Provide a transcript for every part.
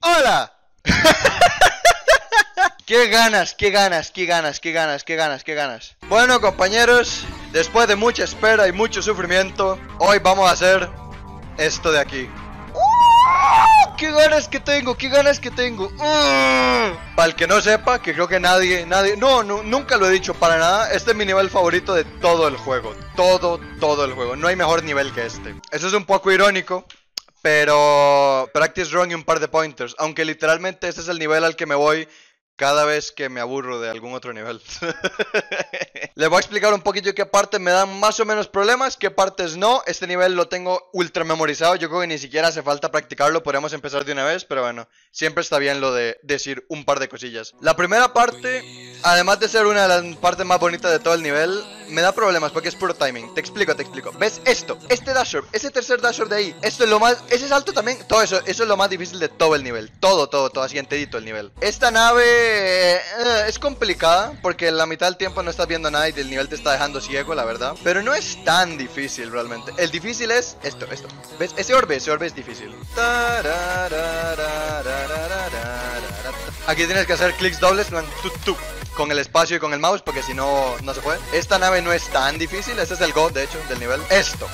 ¡Hola! ¡Qué ganas, qué ganas, qué ganas, qué ganas, qué ganas, qué ganas! Bueno, compañeros, después de mucha espera y mucho sufrimiento, hoy vamos a hacer esto de aquí. ¡Qué ganas que tengo! ¡Qué ganas que tengo! Para el que no sepa, que creo que nadie, nunca lo he dicho para nada. Este es mi nivel favorito de todo el juego. Todo el juego. No hay mejor nivel que este. Eso es un poco irónico, pero practice run y un par de pointers. Aunque literalmente este es el nivel al que me voy cada vez que me aburro de algún otro nivel. Les voy a explicar un poquito qué partes me dan más o menos problemas, qué partes no. Este nivel lo tengo ultra memorizado. Yo creo que ni siquiera hace falta practicarlo. Podríamos empezar de una vez, pero bueno, siempre está bien lo de decir un par de cosillas. La primera parte, además de ser una de las partes más bonitas de todo el nivel, me da problemas porque es puro timing. Te explico. ¿Ves esto? Este dashboard, ese tercer dashboard de ahí. Esto es lo más... Ese salto también, todo eso es lo más difícil de todo el nivel. Todo así enterito el nivel. Esta nave es complicada porque la mitad del tiempo no estás viendo nada y el nivel te está dejando ciego, la verdad. Pero no es tan difícil realmente. El difícil es esto. ¿Ves? Ese orbe es difícil. Aquí tienes que hacer clics dobles con el espacio y con el mouse, porque si no, no se puede. Esta nave no es tan difícil. Ese es el God, de hecho, del nivel. Esto.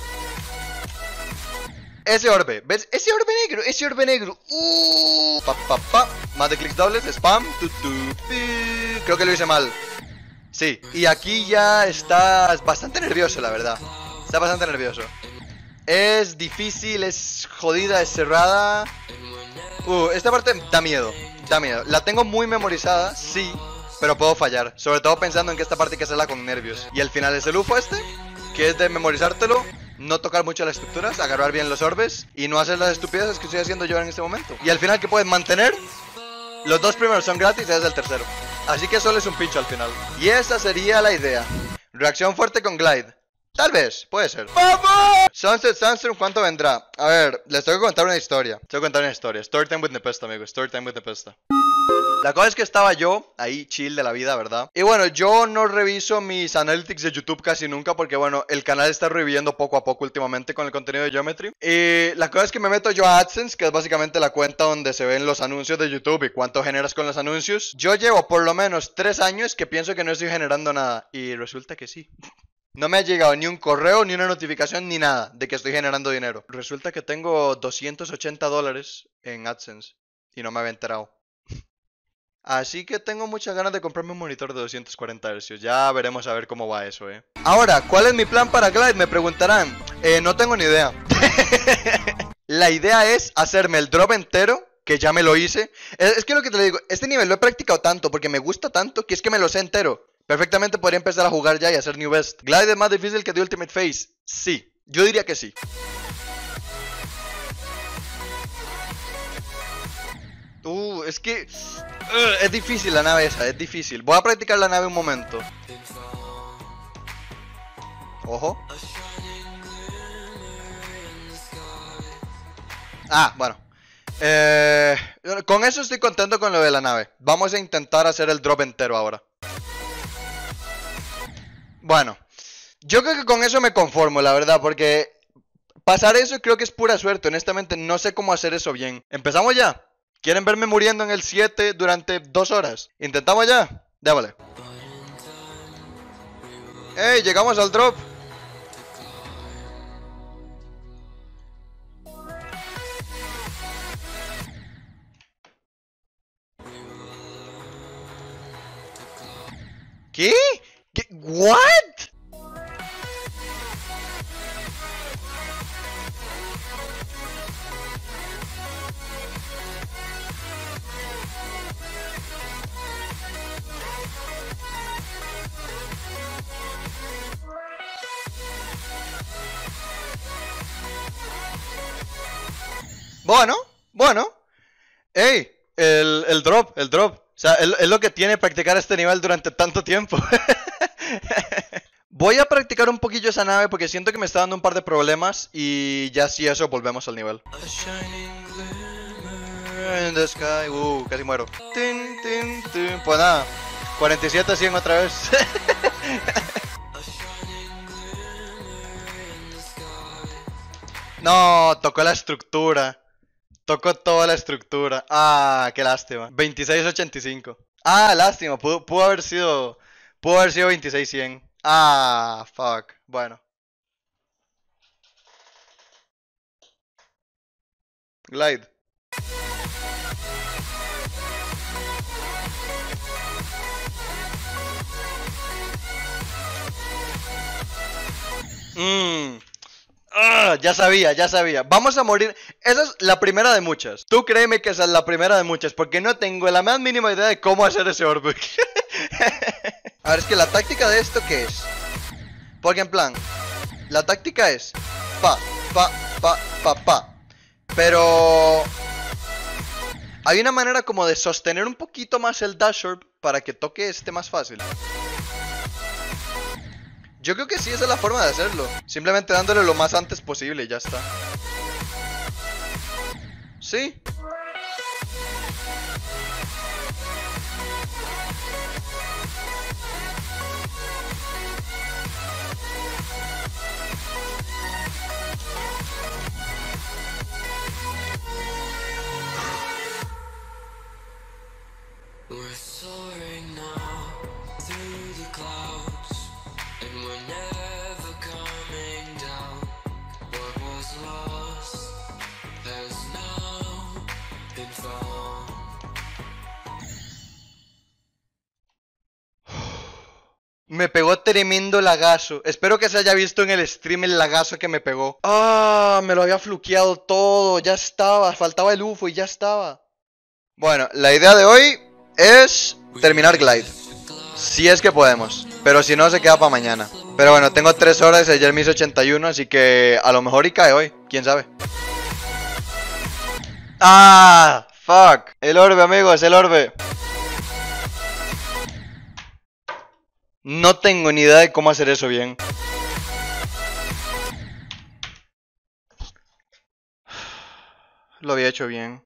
Ese orbe, ¿ves? Ese orbe negro. Más de clics dobles, spam. Creo que lo hice mal. Sí, y aquí ya estás bastante nervioso, la verdad. Está bastante nervioso. Es difícil, es jodida, es cerrada. Esta parte da miedo. La tengo muy memorizada, sí, pero puedo fallar. Sobre todo pensando en que esta parte hay que hacerla con nervios. Y al final es el UFO este, que es de memorizártelo, no tocar mucho las estructuras, agarrar bien los orbes y no hacer las estupideces que estoy haciendo yo en este momento. Y al final que puedes mantener. Los dos primeros son gratis, ese es el tercero. Así que solo es un pincho al final. Y esa sería la idea. Reacción fuerte con glide. Tal vez, puede ser. ¡Vamos! Sunset Sandstorm, ¿cuánto vendrá? A ver, les tengo que contar una historia. Story time with Nepesta, amigos. Story time with Nepesta. La cosa es que estaba yo ahí chill de la vida, ¿verdad? Y bueno, yo no reviso mis analytics de YouTube casi nunca porque bueno, el canal está reviviendo poco a poco últimamente con el contenido de Geometry. Y la cosa es que me meto yo a AdSense, que es básicamente la cuenta donde se ven los anuncios de YouTube y cuánto generas con los anuncios. Yo llevo por lo menos 3 años que pienso que no estoy generando nada y resulta que sí. No me ha llegado ni un correo, ni una notificación, ni nada de que estoy generando dinero. Resulta que tengo $280 en AdSense y no me había enterado. Así que tengo muchas ganas de comprarme un monitor de 240 Hz. Ya veremos a ver cómo va eso, Ahora, ¿cuál es mi plan para Glide? Me preguntarán. No tengo ni idea. La idea es hacerme el drop entero, que ya me lo hice. Es que lo que te digo, este nivel lo he practicado tanto porque me gusta tanto que es que me lo sé entero. Perfectamente podría empezar a jugar ya y hacer New Best. ¿Glide es más difícil que The Ultimate Phase? Sí, yo diría que sí. Es que es difícil la nave esa, es difícil. Voy a practicar la nave un momento. Ojo. Bueno. Con eso estoy contento con lo de la nave. Vamos a intentar hacer el drop entero ahora. Bueno, yo creo que con eso me conformo, la verdad, porque pasar eso creo que es pura suerte. Honestamente, no sé cómo hacer eso bien. ¿Empezamos ya? ¿Quieren verme muriendo en el 7 durante 2 horas? ¿Intentamos ya? Déjale. ¡Ey! Llegamos al drop. ¿Qué? ¿What? Bueno. Ey, el drop. O sea, es lo que tiene practicar este nivel durante tanto tiempo. Voy a practicar un poquillo esa nave porque siento que me está dando un par de problemas. Y ya si eso, volvemos al nivel. In the sky. Casi muero. Pues nada, 47-100 otra vez. No, tocó la estructura. Tocó toda la estructura. Ah, qué lástima. 2685. Ah, lástima. Pudo haber sido. Pudo haber sido 2600. Ah, fuck. Bueno. Glide. Ya sabía, ya sabía. Vamos a morir. Esa es la primera de muchas. Tú créeme que esa es la primera de muchas, porque no tengo la más mínima idea de cómo hacer ese orbe. A ver, es que la táctica de esto, ¿qué es? Porque en plan, la táctica es pa, pa, pa, pa, pa. Pero hay una manera como de sostener un poquito más el dash orb para que toque esté más fácil. Yo creo que sí, esa es la forma de hacerlo. Simplemente dándole lo más antes posible y ya está. Sí. Me pegó tremendo lagazo. Espero que se haya visto en el stream el lagazo que me pegó. Ah, me lo había fluqueado todo. Ya estaba. Faltaba el UFO y ya estaba. Bueno, la idea de hoy es terminar Glide. Si es que podemos. Pero si no, se queda para mañana. Pero bueno, tengo 3 horas. Ayer me hice 81. Así que a lo mejor y cae hoy. ¿Quién sabe? Ah, fuck. El orbe, amigos, el orbe. No tengo ni idea de cómo hacer eso bien. Lo había hecho bien.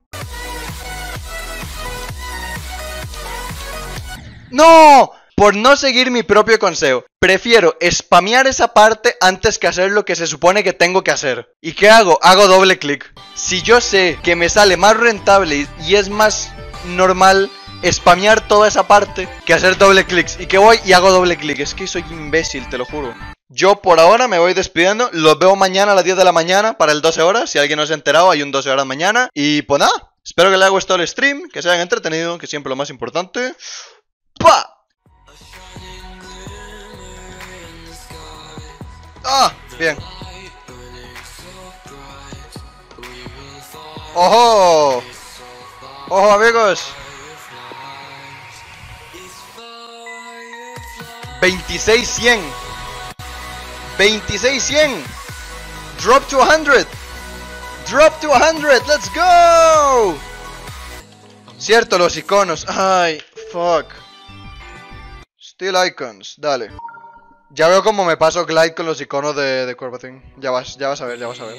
¡No! Por no seguir mi propio consejo. Prefiero spamear esa parte antes que hacer lo que se supone que tengo que hacer. ¿Y qué hago? Hago doble clic. Si yo sé que me sale más rentable y es más normal spamear toda esa parte que hacer doble clics. Y que voy y hago doble clic. Es que soy imbécil, te lo juro. Yo por ahora me voy despidiendo. Los veo mañana a las 10 de la mañana para el 12 horas. Si alguien no se ha enterado, hay un 12 horas mañana. Y pues nada, espero que les haya gustado el stream, que se hayan entretenido, que siempre lo más importante. ¡Pah! ¡Ah! Bien. ¡Ojo! ¡Ojo, amigos! 26-100. 26-100. Drop to 100. Drop to 100. Let's go. Cierto, los iconos. Ay, fuck. Still icons. Dale. Ya veo cómo me paso Glide con los iconos de Corbatin. Ya vas a ver, ya vas a ver.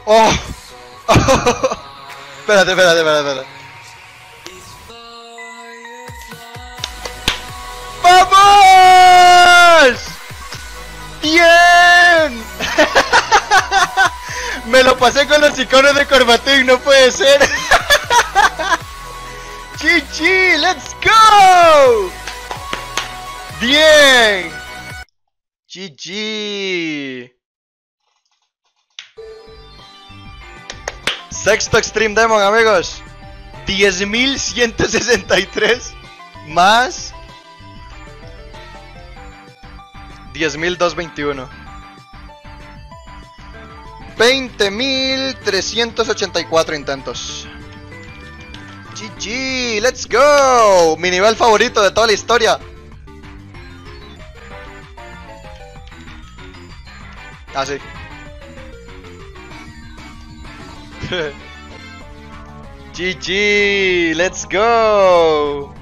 ¡Oh! Espérate, espérate, espérate. ¡Vamos! ¡Bien! Me lo pasé con los iconos de Corbatín, no puede ser. GG, let's go. Bien. GG. Sexto Extreme Demon, amigos. 10.163 más 10.221. 20.384 intentos. GG, let's go. Mi nivel favorito de toda la historia. Ah, sí. GG, let's go.